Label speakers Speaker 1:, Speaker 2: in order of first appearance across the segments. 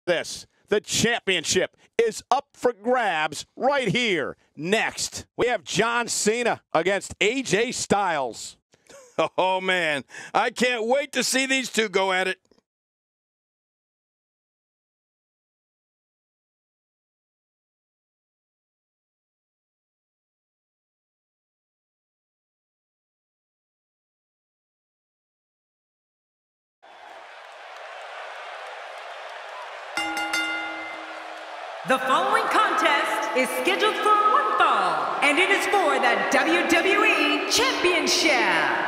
Speaker 1: This. The championship is up for grabs right here. Next, we have John Cena against AJ Styles.
Speaker 2: Oh, man. I can't wait to see these two go at it.
Speaker 3: The following contest is scheduled for one fall, and it is for the WWE Championship.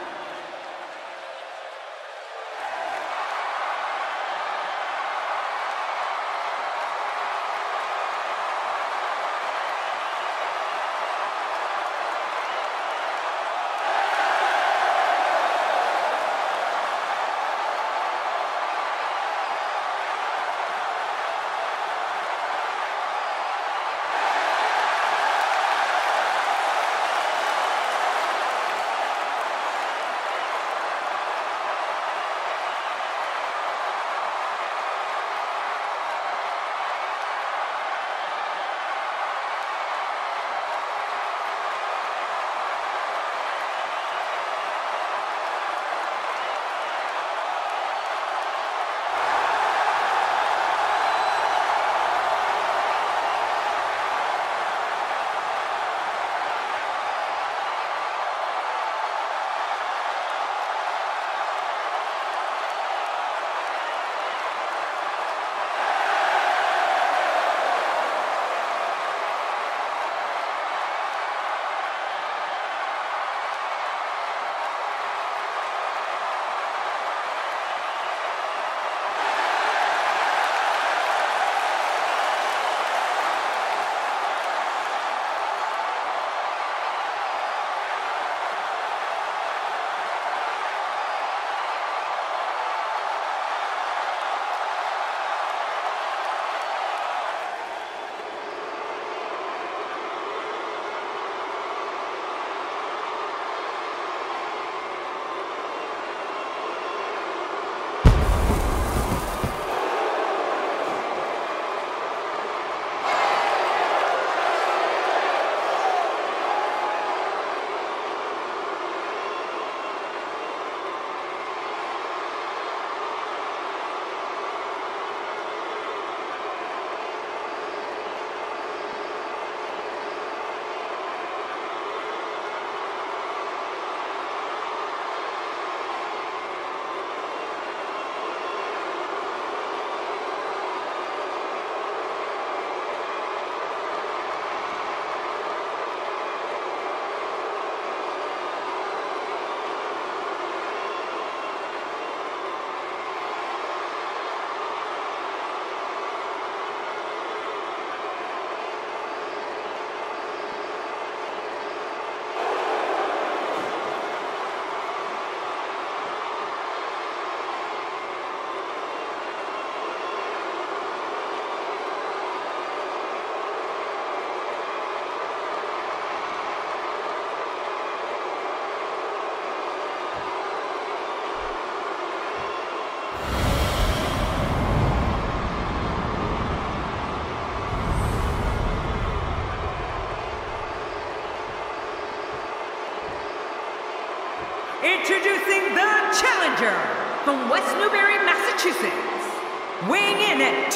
Speaker 3: Introducing the challenger from West Newbury, Massachusetts, weighing in at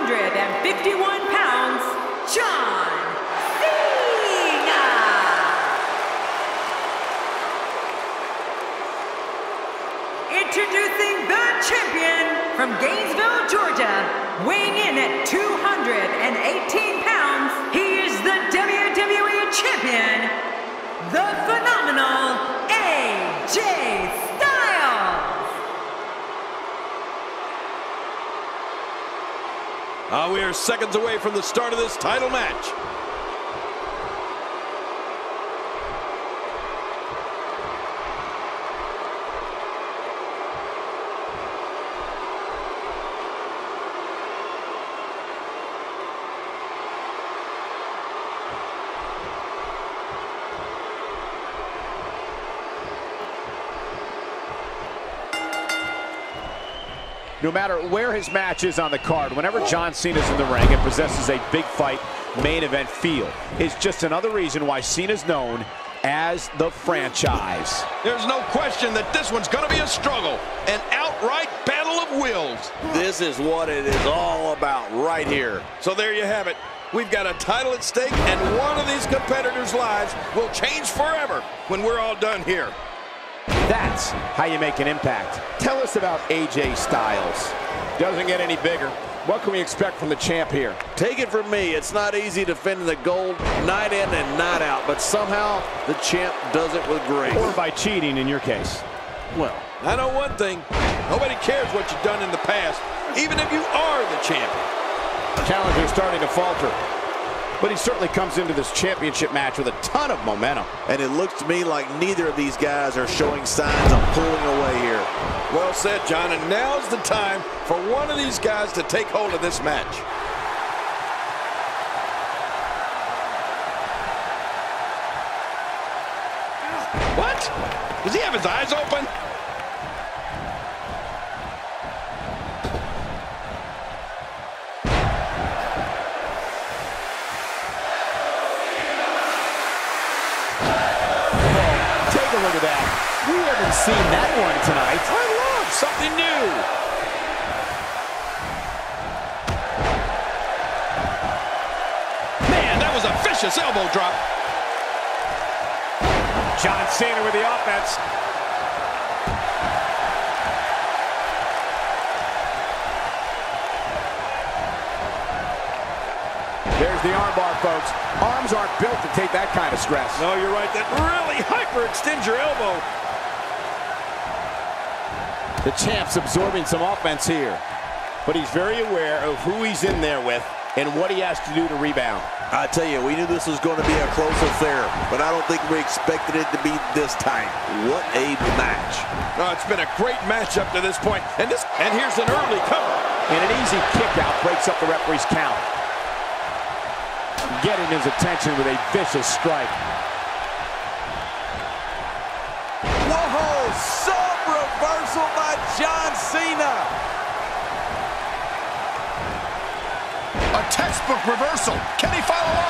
Speaker 3: 251 pounds, John Cena. Introducing the champion from Gainesville, Georgia, weighing in at 218 pounds, he is the WWE Champion, the phenomenal AJ Styles.
Speaker 2: We are seconds away from the start of this title match.
Speaker 1: No matter where his match is on the card, whenever John Cena's in the ring and possesses a big fight main event feel, it's just another reason why Cena's known as the franchise.
Speaker 2: There's no question that this one's going to be a struggle, an outright battle of wills.
Speaker 4: This is what it is all about right here.
Speaker 2: So there you have it. We've got a title at stake, and one of these competitors' lives will change forever when we're all done here.
Speaker 1: That's how you make an impact. Tell us about AJ Styles. Doesn't get any bigger. What can we expect from the champ here?
Speaker 4: Take it from me, it's not easy defending the gold night in and night out, but somehow the champ does it with grace.
Speaker 1: Or by cheating in your case.
Speaker 4: Well,
Speaker 2: I know one thing. Nobody cares what you've done in the past, even if you are the champion.
Speaker 1: Challenger's starting to falter. But he certainly comes into this championship match with a ton of momentum.
Speaker 4: and it looks to me like neither of these guys are showing signs of pulling away here.
Speaker 2: Well said, John, and now's the time for one of these guys to take hold of this match. What? Does he have his eyes open?
Speaker 1: Look at that. We haven't seen that one tonight.
Speaker 2: I love something new. Man, that was a vicious elbow drop.
Speaker 1: John Cena with the offense. There's the armbar, folks. Arms aren't built to take that kind of stress.
Speaker 2: No, you're right. That really hyperextends your elbow.
Speaker 1: The champ's absorbing some offense here, but he's very aware of who he's in there with and what he has to do to rebound.
Speaker 4: I tell you, we knew this was going to be a close affair, but I don't think we expected it to be this tight. What a match.
Speaker 2: No, it's been a great match up to this point, and here's an early cover.
Speaker 1: And an easy kick out breaks up the referee's count. Getting his attention with a vicious strike.
Speaker 4: Whoa, sub reversal by John Cena.
Speaker 2: A textbook reversal. Can he follow up?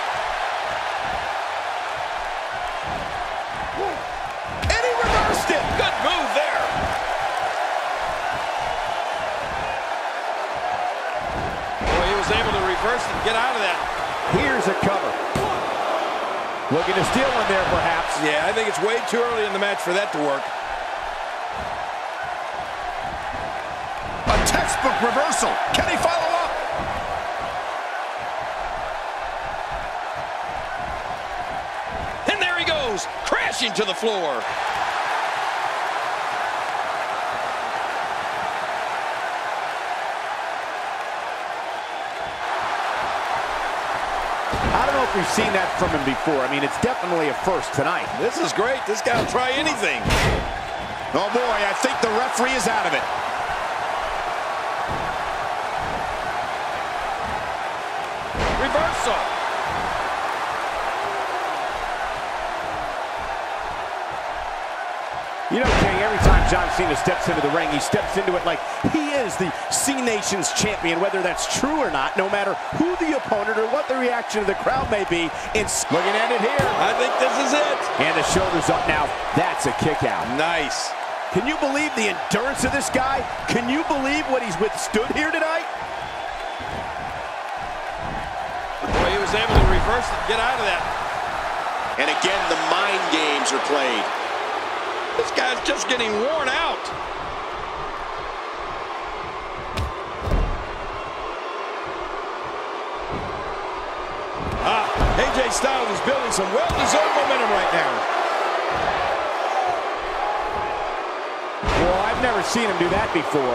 Speaker 1: And he reversed it.
Speaker 2: Good move there. Boy, he was able to reverse and get out of that.
Speaker 1: Here's a cover. Looking to steal one there, perhaps.
Speaker 2: Yeah, I think it's way too early in the match for that to work. A textbook reversal. Can he follow up? And there he goes, crashing to the floor.
Speaker 1: I don't know if we've seen that from him before. I mean, it's definitely a first tonight.
Speaker 2: This is great. This guy will try anything.
Speaker 1: Oh, boy, I think the referee is out of it.
Speaker 2: Reversal.
Speaker 1: You know, King, every time John Cena steps into the ring, he steps into it like he is the C Nation's champion, whether that's true or not, no matter who the opponent or what the reaction of the crowd may be. It's looking at it here.
Speaker 2: I think this is it.
Speaker 1: And the shoulder's up now. That's a kick out.
Speaker 2: Nice.
Speaker 1: Can you believe the endurance of this guy? Can you believe what he's withstood here tonight?
Speaker 2: Boy, he was able to reverse it and get out of that.
Speaker 4: And again, the mind games are played.
Speaker 2: This guy's just getting worn out. AJ Styles is building some well-deserved momentum right now.
Speaker 1: Well, I've never seen him do that before.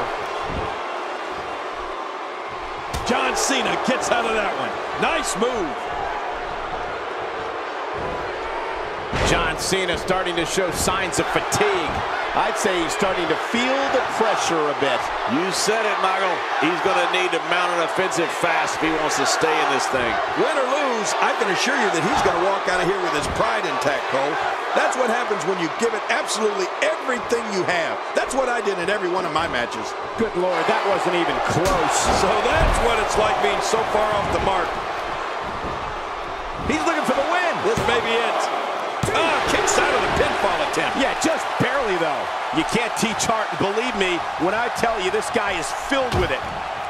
Speaker 2: John Cena gets out of that one. Nice move.
Speaker 1: John Cena starting to show signs of fatigue. I'd say he's starting to feel the pressure a bit.
Speaker 4: You said it, Michael. He's going to need to mount an offensive fast if he wants to stay in this thing.
Speaker 2: Win or lose, I can assure you that he's going to walk out of here with his pride intact, Cole. That's what happens when you give it absolutely everything you have. That's what I did in every one of my matches.
Speaker 1: Good Lord, that wasn't even close.
Speaker 2: So that's what it's like being so far off the mark.
Speaker 1: He's looking for the win.
Speaker 2: This may be it. Kicks out of the pinfall attempt.
Speaker 1: Yeah, just barely, though. You can't teach heart, and believe me when I tell you this guy is filled with it.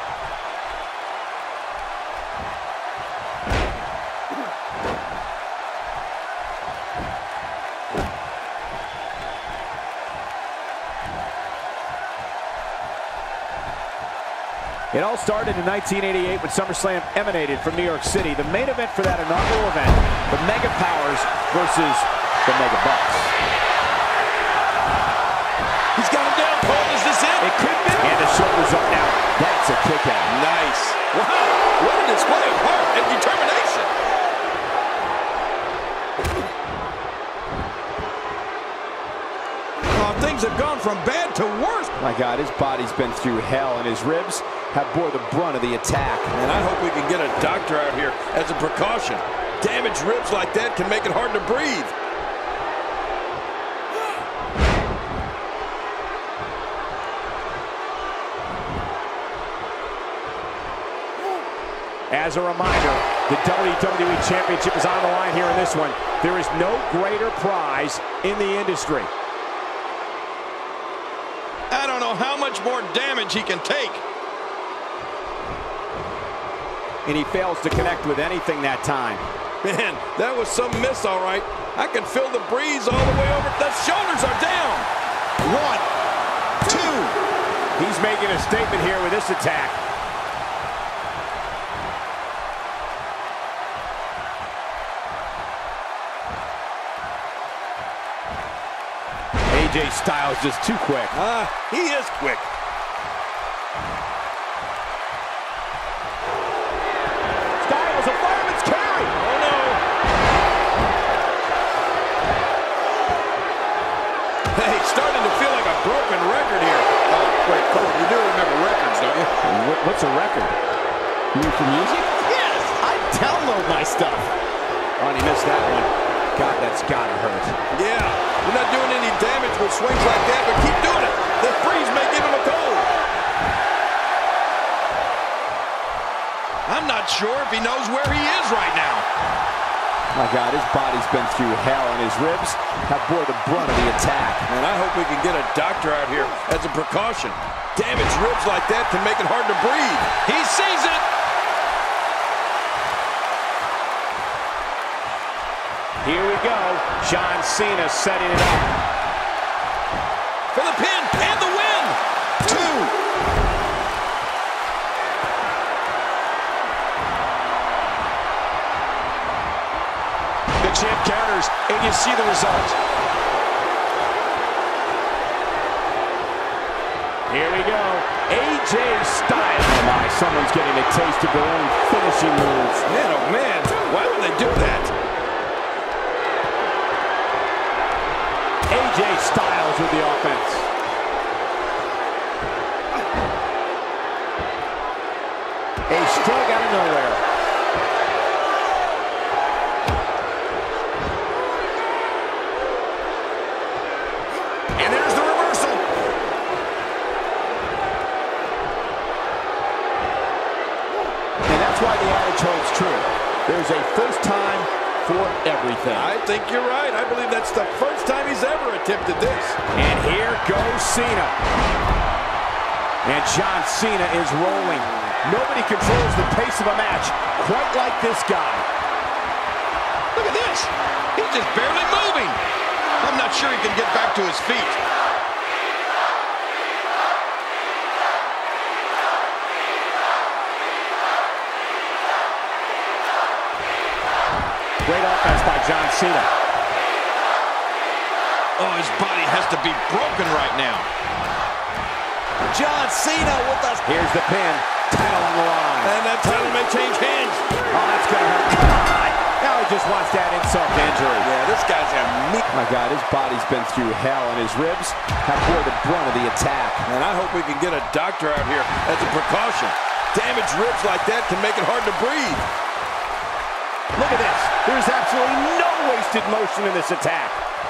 Speaker 1: It all started in 1988 when SummerSlam emanated from New York City. The main event for that inaugural event, the Mega Powers versus the Mega Bucks.
Speaker 2: He's got him down, Cole. Is this it?
Speaker 1: It could be. And the shoulder's up now. That's a kick out.
Speaker 2: Nice. Wow. What a display of heart and determination. Oh, things have gone from bad to worse.
Speaker 1: My God, his body's been through hell, and his ribs have bore the brunt of the attack.
Speaker 2: And I hope we can get a doctor out here as a precaution. Damaged ribs like that can make it hard to breathe.
Speaker 1: As a reminder, the WWE Championship is on the line here in this one. There is no greater prize in the industry.
Speaker 2: I don't know how much more damage he can take.
Speaker 1: And he fails to connect with anything that time.
Speaker 2: Man, that was some miss, all right. I can feel the breeze all the way over. The shoulders are down. 1, 2.
Speaker 1: He's making a statement here with this attack. AJ Styles just too quick.
Speaker 2: He is quick.
Speaker 1: Styles, a fireman's carry.
Speaker 2: Oh, no. Hey, starting to feel like a broken record here. Wait, Cole, you do remember records, don't you?
Speaker 1: What's a record? You mean for music?
Speaker 2: Yes.
Speaker 1: I download my stuff. Oh, and he missed that one. God, that's gotta hurt.
Speaker 2: Yeah, you're not doing any damage with swings like that, but keep doing it. The freeze may give him a cold. I'm not sure if he knows where he is right now.
Speaker 1: My God, his body's been through hell, and his ribs have bore the brunt of the attack.
Speaker 2: And I hope we can get a doctor out here as a precaution. Damaged ribs like that can make it hard to breathe. He sees it.
Speaker 1: Here we go. John Cena setting it up.
Speaker 2: For the pin and the win. 2.
Speaker 1: The champ counters, and you see the result. Here we go. AJ Styles. Oh my, someone's getting a taste of their own finishing moves.
Speaker 2: Man, oh man, why would they do that?
Speaker 1: AJ Styles with the offense. A strike out of nowhere. And there's the reversal. And that's why the adage holds true. There's a first time for everything.
Speaker 2: I think you're right. I believe that's the first time he's ever attempted this.
Speaker 1: And here goes Cena. And John Cena is rolling. Nobody controls the pace of a match quite like this guy.
Speaker 2: Look at this. He's just barely moving. I'm not sure he can get back to his feet.
Speaker 1: Great offense by John Cena.
Speaker 2: Oh, his body has to be broken right now.
Speaker 4: John Cena with us.
Speaker 1: Here's the pin. Title on the line.
Speaker 2: And that title may change hands.
Speaker 1: Oh, that's going to hurt. God! Now he just wants that insult to injury.
Speaker 2: Yeah, this guy's a meat.
Speaker 1: My God, his body's been through hell, and his ribs have bore the brunt of the attack.
Speaker 2: And I hope we can get a doctor out here as a precaution. Damaged ribs like that can make it hard to breathe.
Speaker 1: Look at this. There's absolutely no wasted motion in this attack.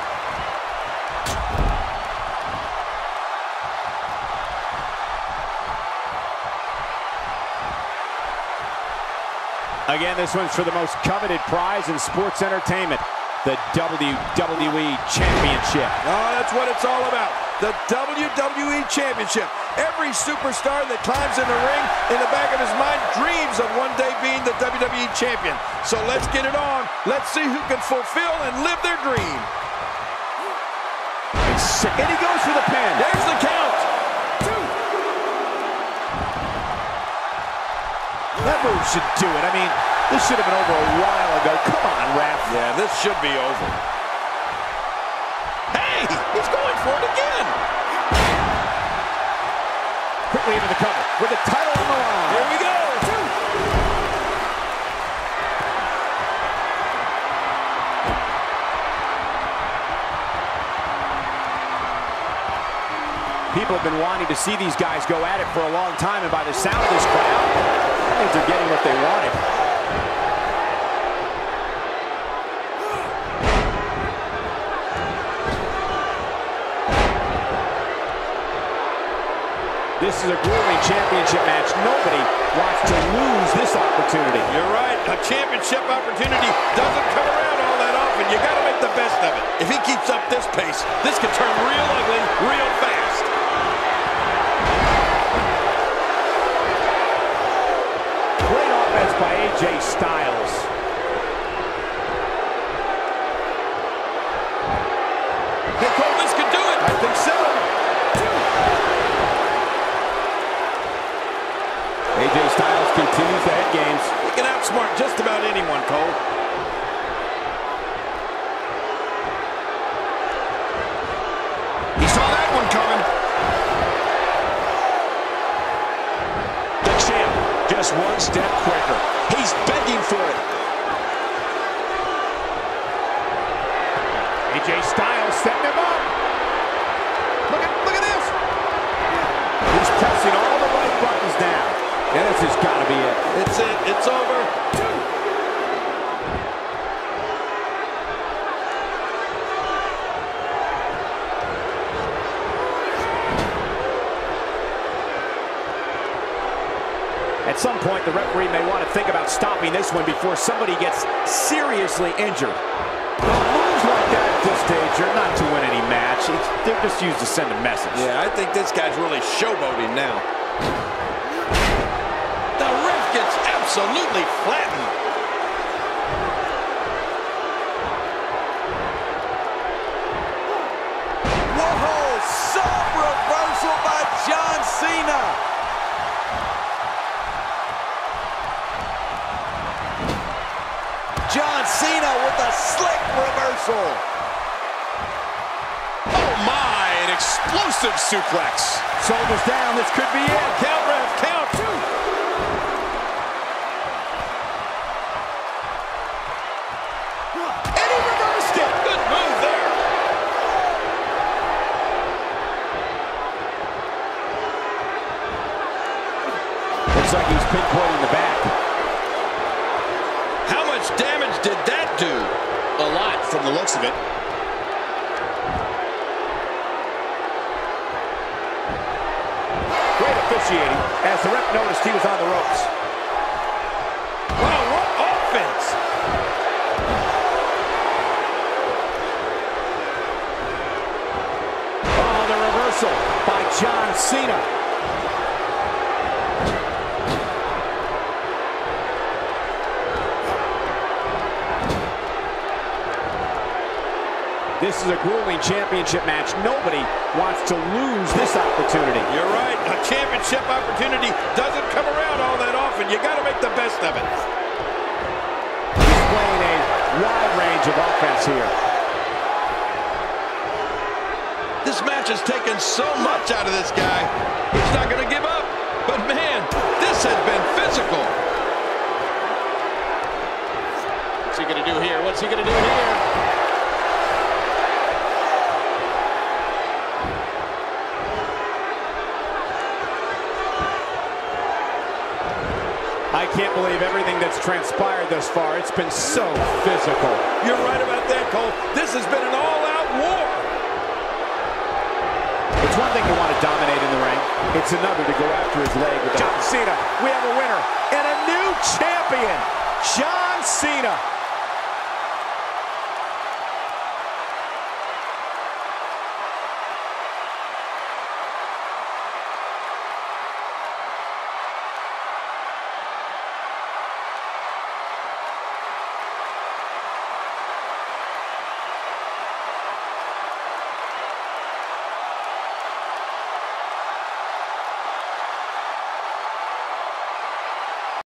Speaker 1: Again, this one's for the most coveted prize in sports entertainment, the WWE Championship.
Speaker 2: Oh, that's what it's all about, the WWE Championship. Every superstar that climbs in the ring, in the back of his mind, dreams of one day being the WWE Champion. So let's get it on. Let's see who can fulfill and live their dream.
Speaker 1: And he goes for the pin.
Speaker 2: There's the count.
Speaker 1: That move should do it. I mean, this should have been over a while ago. Come on, ref.
Speaker 2: Yeah, this should be over. Hey, he's going for it again.
Speaker 1: Quickly into the cover with the title on the line.
Speaker 2: Here we go.
Speaker 1: People have been wanting to see these guys go at it for a long time, and by the sound of this crowd, I think they're getting what they wanted. This is a grueling championship match. Nobody wants to lose this opportunity.
Speaker 2: You're right. A championship opportunity doesn't come around all that often. You got to make the best of it. If he keeps up this pace, this could turn real ugly real fast.
Speaker 1: Great offense by AJ Styles.
Speaker 2: Hey, Cole, this could do it.
Speaker 1: I think so. AJ Styles continues the head games.
Speaker 2: He can outsmart just about anyone, Cole. He saw that one coming.
Speaker 1: The champ just one step quicker. He's begging for it. AJ Styles setting him up. Look at this. He's pressing all the right buttons now. And this has got to be it.
Speaker 2: It's it. It's over.
Speaker 1: At some point, the referee may want to think about stopping this one before somebody gets seriously injured. Moves like that at this stage are not to win any match. They're just used to send a message.
Speaker 2: Yeah, I think this guy's really showboating now. The ref gets absolutely flattened.
Speaker 4: Whoa, sub reversal by John Cena. John Cena with a slick reversal.
Speaker 1: Oh my, an explosive suplex. Shoulders down, this could be it.
Speaker 2: Count, ref, count.
Speaker 1: And he reversed it.
Speaker 2: Good move there.
Speaker 1: Looks like he's pinpointing the back.
Speaker 2: How much damage did that do?
Speaker 1: A lot from the looks of it. Great officiating as the ref noticed he was on the ropes.
Speaker 2: Wow, what offense!
Speaker 1: Oh, the reversal by John Cena. This is a grueling championship match. Nobody wants to lose this opportunity.
Speaker 2: You're right. A championship opportunity doesn't come around all that often. You got to make the best of it.
Speaker 1: Displaying a wide range of offense here.
Speaker 2: This match has taken so much out of this guy. He's not going to give up. But man, this has been physical.
Speaker 1: See
Speaker 5: he going to do here? What's he going to do here?
Speaker 1: I can't believe everything that's transpired thus far. It's been so physical.
Speaker 2: You're right about that, Cole. This has been an all-out war.
Speaker 1: It's one thing to want to dominate in the ring. It's another to go after his leg with John Cena. We have a winner and a new champion, John Cena.